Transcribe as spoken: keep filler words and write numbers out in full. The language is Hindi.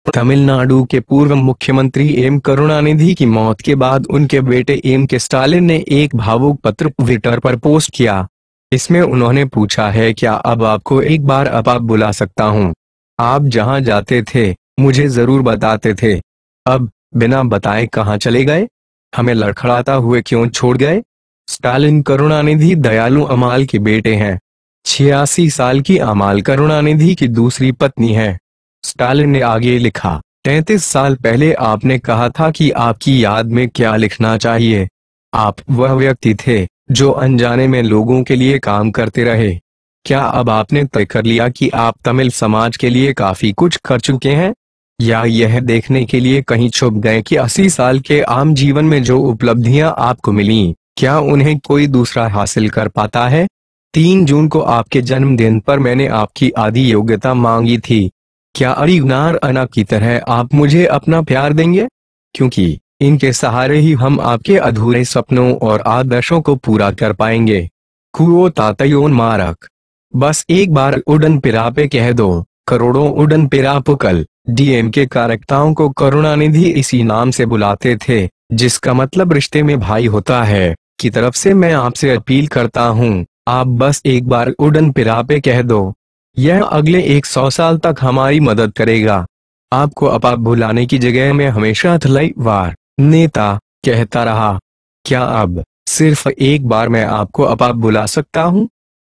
तमिलनाडु के पूर्व मुख्यमंत्री एम करुणानिधि की मौत के बाद उनके बेटे एम के स्टालिन ने एक भावुक पत्र ट्विटर पर पोस्ट किया। इसमें उन्होंने पूछा है, क्या अब आपको एक बार अपा बुला सकता हूं? आप जहां जाते थे मुझे जरूर बताते थे, अब बिना बताए कहां चले गए? हमें लड़खड़ाता हुए क्यों छोड़ गए? स्टालिन करुणानिधि दयालु अमाल के बेटे हैं। छियासी साल की अमाल करुणानिधि की दूसरी पत्नी है। स्टालिन ने आगे लिखा, तैंतीस साल पहले आपने कहा था कि आपकी याद में क्या लिखना चाहिए। आप वह व्यक्ति थे जो अनजाने में लोगों के लिए काम करते रहे। क्या अब आपने तय कर लिया कि आप तमिल समाज के लिए काफी कुछ कर चुके हैं, या यह देखने के लिए कहीं छुप गए कि अस्सी साल के आम जीवन में जो उपलब्धियां आपको मिली, क्या उन्हें कोई दूसरा हासिल कर पाता है? तीन जून को आपके जन्मदिन पर मैंने आपकी आधी योग्यता मांगी थी। क्या अड़ीगनार अना की तरह आप मुझे अपना प्यार देंगे? क्योंकि इनके सहारे ही हम आपके अधूरे सपनों और आदर्शों को पूरा कर पाएंगे। कुओ तातयोन मारक। बस एक बार उडनपिरापे कह दो। करोड़ों उडनपिरापकल डीएम के कार्यकर्ताओं को करुणानिधि इसी नाम से बुलाते थे, जिसका मतलब रिश्ते में भाई होता है, की तरफ से मैं आपसे अपील करता हूँ, आप बस एक बार उडनपिरापे कह दो। यह अगले एक सौ साल तक हमारी मदद करेगा। आपको अपा बुलाने की जगह मैं हमेशा थलाईवार नेता कहता रहा। क्या अब सिर्फ एक बार मैं आपको अपा बुला सकता हूँ?